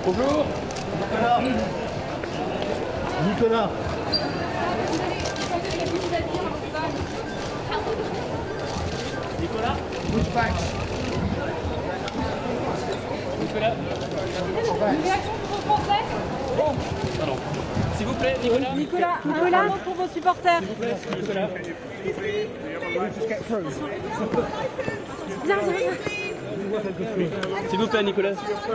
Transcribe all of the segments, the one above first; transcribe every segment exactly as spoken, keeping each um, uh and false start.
Bonjour. Nicolas. Nicolas. Nicolas. Push back. Nicolas. Une réaction pour vos Français? Bon. Pardon. S'il vous plaît, Nicolas. Nicolas, Nicolas, un mot pour vos supporters. S'il vous plaît, Nicolas. Bien, bien. S'il vous plaît, Nicolas.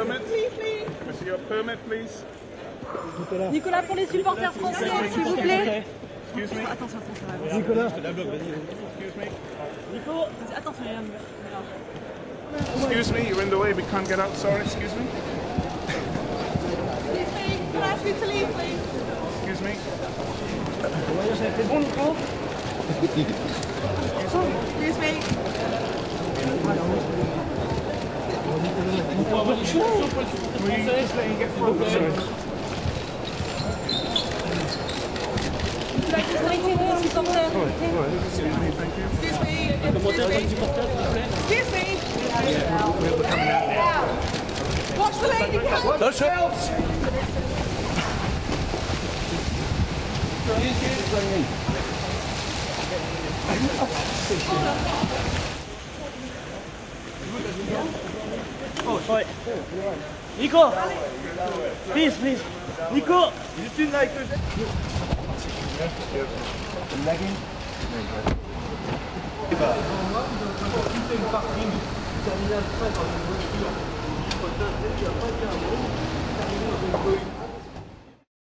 Nicolas, pour les supporters français, s'il vous plaît. Excuse me. Attention, attention. Nicolas. Excuse me. Nico. Attention, les gars. Excuse me, you're in the way, we can't get out, sorry, excuse me. Can I ask you to leave, please? Excuse me. C'est bon, Nico. Excuse me. On peut avoir une chance pour les supporters français. S'il vous plaît. La sécurité pour les supporters. Excuse me, thank you. Excuse me. Un commentaire pour les supporters, s'il vous plaît. Excuse me. Watch the lady count. Lâche. Oh, sorry. Nico! Please, please. Nico! You seem like a... Lagging. Une partie du terminal frais dans une voiture. Il n'y a pas bien un moment, terminé dans une